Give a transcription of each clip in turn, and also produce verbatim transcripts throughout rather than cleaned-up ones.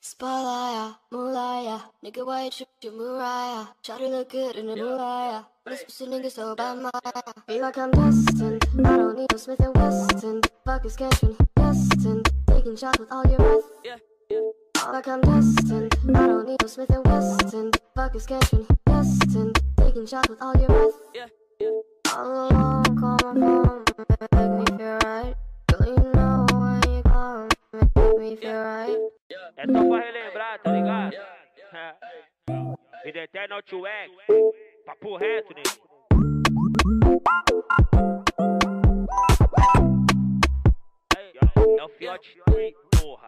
Spotlight, moonlight, nigga, why you trip to Mariah? Shawty look good in the moonlight. This pussy nigga so bad, my feel like I'm destined. I don't need no Smith and Weston. Fuck is catching, destined. Taking shots with all your breath. Yeah, yeah. Feel like I'm destined. I don't need no Smith and Weston. Fuck is catching, destined. Taking shots with all your breath. Yeah, yeah. All alone, call my phone, make me feel right. Girl, you know when you call, make me feel right. É só pra relembrar, tá ligado? Vida eterna Outwax, papo reto, nego. É o Fiote, porra.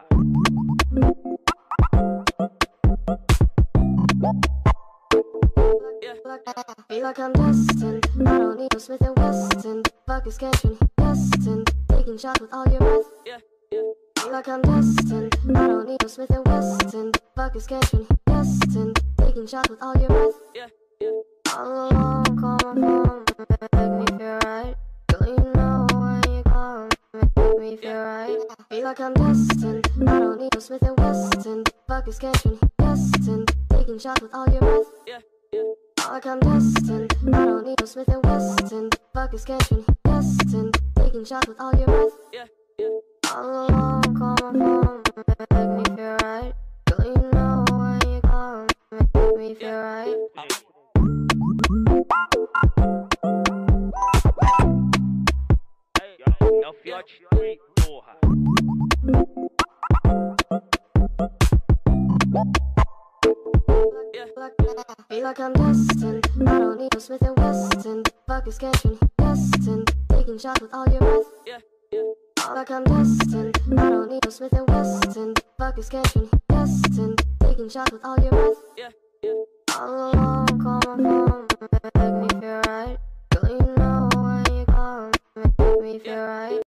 Feel like I'm destined. I don't need no Smith and Weston. Fuck is catching, destined. Taking shots with all your breath. Yeah, yeah. Feel like I'm destined. I don't need no Smith and Weston. Fuck is catching, destined. Taking shots with all your breath. Yeah, yeah. All alone, call my phone, make me feel right. Girl, you know when you call, make me feel right. Feel like I'm destined. I don't need no Smith and Weston. Fuck is catching, destined. Taking shots with all your breath. Yeah, yeah. Feel like I'm destined. I don't need no Smith and Weston. Fuck is catching, destined. Taking shots with all your breath. Yeah, yeah. All alone, call my phone, make me feel right. Girl, you know when you call, make me feel right. É o Fiote, porra. Feel like I'm destined. I don't need no Smith and Weston. Fuck is catching, destined. Taking shots with all your breath. Yeah, yeah. Feel like I'm destined. I don't need no Smith and Weston. Fuck is catching, destined. Taking shots with all your breath. Yeah, yeah. All alone, call my